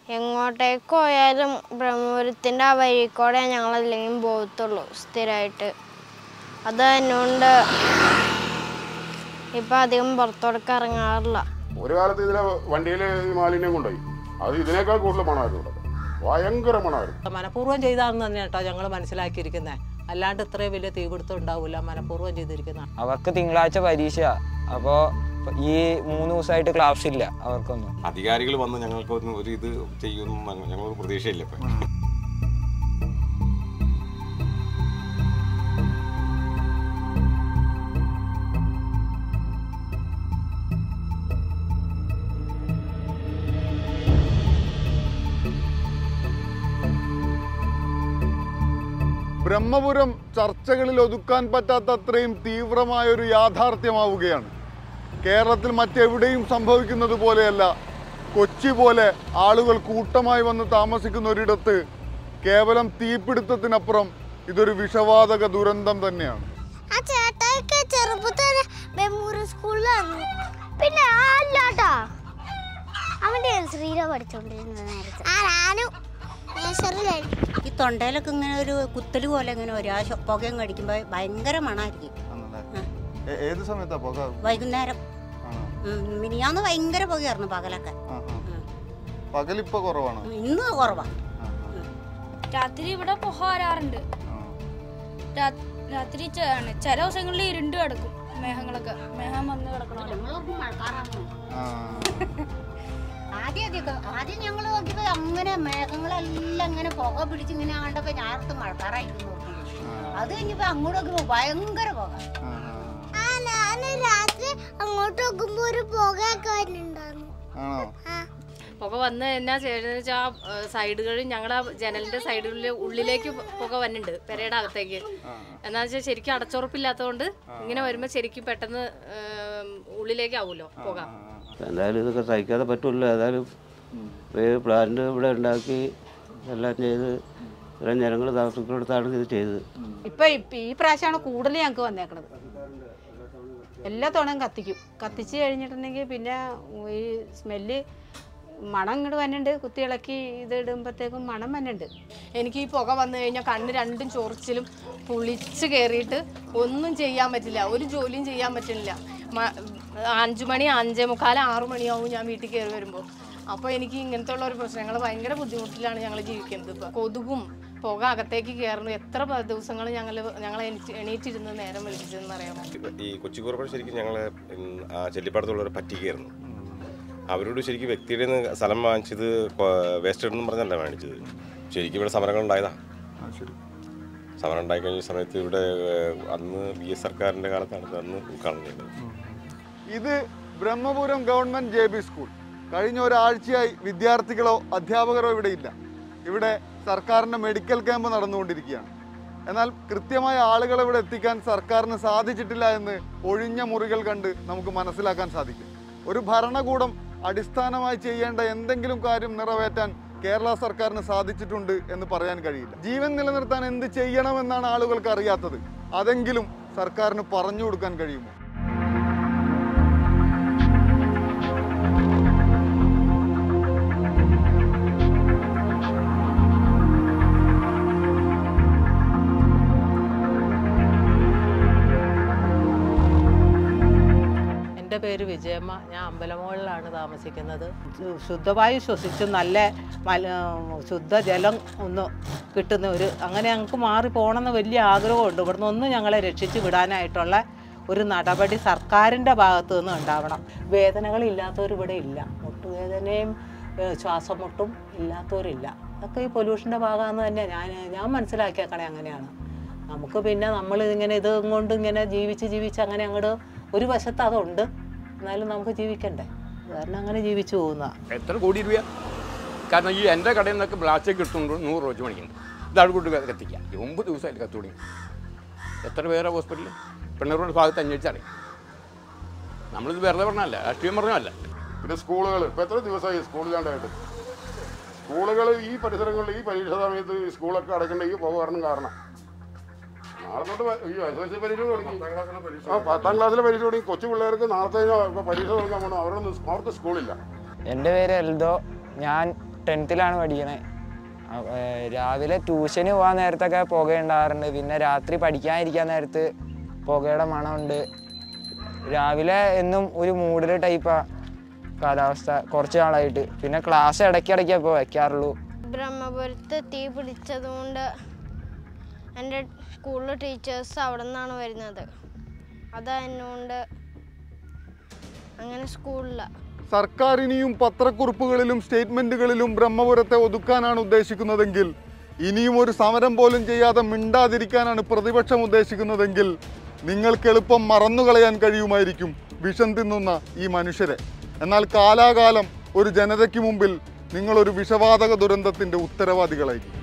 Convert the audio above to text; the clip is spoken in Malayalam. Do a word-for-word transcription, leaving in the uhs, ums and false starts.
എങ്ങോട്ടേക്ക് പോയാലും ബ്രഹ്മപുരത്തിൻ്റെ ആ വഴിക്കൂടെ ഞങ്ങളല്ലെങ്കിൽ പോകത്തുള്ളൂ സ്ഥിരമായിട്ട്. അത് തന്നെയുണ്ട് ഇപ്പം അധികം പുറത്തോടൊക്കെ ഇറങ്ങാറില്ല. ഒരു കാലത്ത് ഇതിലെ വണ്ടിയിൽ മാലിന്യം കൊണ്ടുപോയി, അത് ഇതിനേക്കാൾ കൂടുതൽ മണമായിരുന്നു, ഭയങ്കര മണമായിരുന്നു. മനഃപൂർവ്വം ചെയ്താണെന്ന് തന്നെ കേട്ടോ ഞങ്ങൾ മനസ്സിലാക്കിയിരിക്കുന്നത്. അല്ലാണ്ട് ഇത്രയും വലിയ തീപിടുത്തം ഉണ്ടാവില്ല, മനഃപൂർവ്വം ചെയ്തിരിക്കുന്ന. അവർക്ക് തിങ്കളാഴ്ച പരീക്ഷ, അപ്പോൾ ഈ മൂന്ന് ദിവസമായിട്ട് ക്ലാസ് ഇല്ല അവർക്കൊന്നും. അധികാരികൾ വന്ന് ഞങ്ങൾക്ക് ഒരു ഇത് ചെയ്യുമെന്ന് ഞങ്ങൾക്ക് പ്രതീക്ഷയില്ല. ഇപ്പം ബ്രഹ്മപുരം ചർച്ചകളിൽ ഒതുക്കാൻ പറ്റാത്തത്രയും തീവ്രമായൊരു യാഥാർത്ഥ്യമാവുകയാണ്. കേരളത്തിൽ മറ്റെവിടെയും സംഭവിക്കുന്നത് പോലെയല്ല, കൊച്ചി പോലെ ആളുകൾ കൂട്ടമായി വന്ന് താമസിക്കുന്ന ഒരിടത്ത് കേവലം തീപിടുത്തത്തിനപ്പുറം ഇതൊരു വിഷവാതക ദുരന്തം തന്നെയാണ്. ആ ചേട്ടായിക്ക് ചെറുപ്പത്തിൽ ബ്രഹ്മപുരം സ്കൂളിലാണ്. പിന്നെ അല്ലാട്ടാ അവൻ്റെ ശ്രീരാ പഠിച്ചോണ്ടിരുന്നത് നേരത്തെ. ആ ഞാനും ഈ തൊണ്ടയിലൊക്കെ ഇങ്ങനെ ഒരു കുത്തല് പോലെ ഇങ്ങനെ ഒരു ആ പുകയും കടിക്കുമ്പോൾ ഭയങ്കര മണമായിരിക്കും. ഏത് സമയത്താ പുക? വൈകുന്നേരം. മിനിയാന്ന് ഭയങ്കര പുകയായിരുന്നു പകലൊക്കെ. പകലിപ്പോ കുറവാണ്, ഇന്ന് കുറവാണ്. രാത്രി ഇവിടെ പുക വരാറുണ്ട്. രാത്രി ചില ദിവസങ്ങളിൽ ഇരുണ്ട് കിടക്കും, മേഘങ്ങളൊക്കെ മേഘം വന്ന് കിടക്കണം. ആദ്യം അധികം ആദ്യം ഞങ്ങൾ നോക്കിയപ്പോ അങ്ങനെ മേഘങ്ങളെല്ലാം ഇങ്ങനെ പുക പിടിച്ച് ഇങ്ങനെ കണ്ടപ്പോ ഞാനടുത്ത് മഴക്കാറായിട്ട് നോക്കി. അത് കഴിഞ്ഞപ്പോ അങ്ങോട്ട് നോക്കുമ്പോ ഭയങ്കര പുക. രാത്രി അങ്ങോട്ട് നോക്കുമ്പോ ഒരു പുകയൊക്കെ വരുന്നുണ്ടായിരുന്നു. പുക വന്ന് എന്നാ ചെയ്യുന്നത് വെച്ചാൽ ആ സൈഡുകളിൽ ഞങ്ങളുടെ ജനലിന്റെ സൈഡുകളിൽ ഉള്ളിലേക്ക് പുക വന്നിട്ടുണ്ട് പെരയുടെ അകത്തേക്ക്. എന്നാ വെച്ചാൽ ശരിക്കും അടച്ചുറപ്പില്ലാത്തതുകൊണ്ട് ഇങ്ങനെ വരുമ്പോൾ ശരിക്കും പെട്ടെന്ന് ഉള്ളിലേക്ക് ആവുമല്ലോ പുക. എന്തായാലും ഇതൊക്കെ സഹിക്കാതെ പറ്റുമല്ലോ. ഏതായാലും പ്ലാന്റ് ഇവിടെ ഉണ്ടാക്കി എല്ലാം ചെയ്ത് ഇത്രയും ജനങ്ങൾ താമസിക്കുന്നിടത്താണ് ഇത് ചെയ്തത്. ഇപ്പം ഈ പ്രാവശ്യമാണ് കൂടുതൽ ഞങ്ങൾക്ക് വന്നേക്കണത്. എല്ലാ തവണയും കത്തിക്കും. കത്തിച്ച് കഴിഞ്ഞിട്ടുണ്ടെങ്കിൽ പിന്നെ ഈ സ്മെല്ല് മണം ഇങ്ങോട്ട് വന്നുണ്ട്. കുത്തിയിളക്കി ഇത് ഇടുമ്പോഴത്തേക്കും മണം വന്നുണ്ട്. എനിക്ക് ഈ പുക വന്നു കഴിഞ്ഞാൽ കണ്ണ് രണ്ടും ചൊറിച്ചിലും പുളിച്ച് കയറിയിട്ട് ഒന്നും ചെയ്യാൻ പറ്റില്ല, ഒരു ജോലിയും ചെയ്യാൻ പറ്റില്ല. അഞ്ചു മണി അഞ്ചേ മുക്കാൽ ആറു മണിയാവും ഞാൻ വീട്ടിൽ കയറി വരുമ്പോൾ. അപ്പോൾ എനിക്ക് ഇങ്ങനത്തെ ഉള്ള ഒരു പ്രശ്നങ്ങൾ ഭയങ്കര ബുദ്ധിമുട്ടിലാണ് ഞങ്ങൾ ജീവിക്കുന്നത്. ഇപ്പോൾ കൊതുകും പുക അകത്തേക്ക് കയറുന്നു. എത്ര ദിവസങ്ങൾ ഞങ്ങൾ ഞങ്ങൾ എണീറ്റിരുന്ന് നേരം വിളിച്ചതെന്ന് അറിയാമോ? ഈ കൊച്ചി കോർപ്പറേഷൻ ശരിക്കും ഞങ്ങളെ ആ ചെല്ലിപ്പാടത്തുള്ളവരെ പറ്റിക്കായിരുന്നു. അവരോട് ശരിക്കും വ്യക്തിയുടെ സ്ഥലം വാങ്ങിച്ചത് വേസ്റ്റ് ഇടുന്നു പറഞ്ഞല്ല വാങ്ങിച്ചത്. ശരിക്കും ഇവിടെ സമരങ്ങൾ ഉണ്ടായതാണ്. സമരം ഉണ്ടായിക്കഴിഞ്ഞ സമയത്ത് ഇവിടെ അന്ന് ബി എസ് സർക്കാരിൻ്റെ കാലത്താണ് അന്ന് ഉദ്ഘാടനം ചെയ്തത്. ഇത് Brahmapuram government J B school. കഴിഞ്ഞ ഒരാഴ്ചയായി വിദ്യാർത്ഥികളോ അധ്യാപകരോ ഇവിടെ ഇല്ല. ഇവിടെ സർക്കാരിൻ്റെ മെഡിക്കൽ ക്യാമ്പ് നടന്നുകൊണ്ടിരിക്കുകയാണ്. എന്നാൽ കൃത്യമായ ആളുകളെ ഇവിടെ എത്തിക്കാൻ സർക്കാരിന് സാധിച്ചിട്ടില്ല എന്ന് ഒഴിഞ്ഞ മുറികൾ കണ്ട് നമുക്ക് മനസ്സിലാക്കാൻ സാധിക്കും. ഒരു ഭരണകൂടം അടിസ്ഥാനമായി ചെയ്യേണ്ട എന്തെങ്കിലും കാര്യം നിറവേറ്റാൻ കേരള സർക്കാരിന് സാധിച്ചിട്ടുണ്ട് എന്ന് പറയാൻ കഴിയില്ല. ജീവൻ നിലനിർത്താൻ എന്ത് ചെയ്യണമെന്നാണ് ആളുകൾക്ക് അറിയാത്തത്. അതെങ്കിലും സർക്കാരിന് പറഞ്ഞു കൊടുക്കാൻ കഴിയുമോ? എൻ്റെ പേര് വിജയമ്മ. ഞാൻ അമ്പലമുകളിലാണ് താമസിക്കുന്നത്. ശുദ്ധവായു ശ്വസിച്ച് നല്ല ശുദ്ധജലം ഒന്ന് കിട്ടുന്ന ഒരു അങ്ങനെ ഞങ്ങൾക്ക് മാറി പോകണമെന്ന് വലിയ ആഗ്രഹമുണ്ട്. ഇവിടുന്ന് ഒന്ന് ഞങ്ങളെ രക്ഷിച്ച് വിടാനായിട്ടുള്ള ഒരു നടപടി സർക്കാരിൻ്റെ ഭാഗത്തു നിന്ന് ഉണ്ടാവണം. വേദനകളില്ലാത്തവർ ഇവിടെ ഇല്ല. മുട്ടുവേദനയും ശ്വാസം മുട്ടും ഇല്ലാത്തവരില്ല. അതൊക്കെ ഈ പൊല്യൂഷൻ്റെ ഭാഗമാണെന്ന് തന്നെ ഞാൻ ഞാൻ മനസ്സിലാക്കിയേക്കണേ. അങ്ങനെയാണ് നമുക്ക്. പിന്നെ നമ്മൾ ഇങ്ങനെ ഇത് കൊണ്ട് ഇങ്ങനെ ജീവിച്ച് ജീവിച്ച് അങ്ങനെ അങ്ങോട്ട് ഒരു വശത്ത് അതുണ്ട്, എന്നാലും നമുക്ക് ജീവിക്കണ്ടേ. കാരണം അങ്ങനെ ജീവിച്ചു പോകുന്ന എത്ര കോടി രൂപ. കാരണം ഈ എൻ്റെ കടയിൽ നിന്നൊക്കെ പ്ലാസ്റ്റിക് കിട്ടുന്നുണ്ട്. നൂറ് റോജ് മണിക്കുണ്ട്. ഇതാണ് കൊണ്ട് കത്തിക്കുക. ഒമ്പത് ദിവസമായിട്ട് കത്തി തുടങ്ങി. എത്ര പേരെ ഹോസ്പിറ്റലിൽ പെണ്ണൂറിൻ്റെ ഭാഗത്ത് അന്വേഷിച്ചറിയും. നമ്മളിത് വെറുതെ പറഞ്ഞല്ല, രാഷ്ട്രീയം പറഞ്ഞല്ല. പിന്നെ സ്കൂളുകൾ ഇപ്പോൾ എത്ര ദിവസമായി സ്കൂളിലാണ്ടായിട്ട്. സ്കൂളുകൾ ഈ പരിസരങ്ങളിൽ ഈ പരീക്ഷ സമയത്ത് സ്കൂളൊക്കെ അടയ്ക്കേണ്ട ഈ പുക കാരണം കാരണം നാളെ തൊട്ട് ഈ എസ് എൽ സി പരീക്ഷ തുടങ്ങി. ആ പത്താം ക്ലാസ്സിലെ പരീക്ഷ തുടങ്ങി. കൊച്ചു പിള്ളേർക്ക് നാളത്തെ പരീക്ഷ തുടങ്ങാൻ പോകണം. അവരൊന്നും അവർക്ക് സ്കൂളില്ല. എൻ്റെ പേര് എൽദോ. ഞാൻ ടെൻത്തിലാണ് പഠിക്കണേ. രാവിലെ ട്യൂഷന് പോകാൻ നേരത്തൊക്കെ പുകയുണ്ടാകാറുണ്ട്. പിന്നെ രാത്രി പഠിക്കാനിരിക്കാൻ നേരത്ത് പുകയുടെ മണമുണ്ട്. രാവിലെ എന്നും ഒരു മൂടൽ ടൈപ്പാണ് കാലാവസ്ഥ കുറച്ച് നാളായിട്ട്. പിന്നെ ക്ലാസ് ഇടയ്ക്കിടയ്ക്ക് ഇപ്പോൾ വയ്ക്കാറുള്ളൂ. ബ്രഹ്മപുരത്ത് തീ പിടിച്ചതുകൊണ്ട് എൻ്റെ സ്കൂളിലെ ടീച്ചേഴ്സ് അവിടെ നിന്നാണ് വരുന്നത്. അതായതുകൊണ്ട് അങ്ങനെ സ്കൂളില്ല. സർക്കാർ ഇനിയും പത്രക്കുറിപ്പുകളിലും സ്റ്റേറ്റ്മെന്റുകളിലും ബ്രഹ്മപുരത്തെ ഒതുക്കാനാണ് ഉദ്ദേശിക്കുന്നതെങ്കിൽ, ഇനിയും ഒരു സമരം പോലും ചെയ്യാതെ മിണ്ടാതിരിക്കാനാണ് പ്രതിപക്ഷം ഉദ്ദേശിക്കുന്നതെങ്കിൽ, നിങ്ങൾക്ക് എളുപ്പം മറന്നുകളയാൻ കഴിയുമായിരിക്കും വിഷം തിന്നുന്ന ഈ മനുഷ്യരെ. എന്നാൽ കാലാകാലം ഒരു ജനതയ്ക്ക് മുമ്പിൽ നിങ്ങളൊരു വിഷവാതക ദുരന്തത്തിൻ്റെ ഉത്തരവാദികളായിരിക്കും.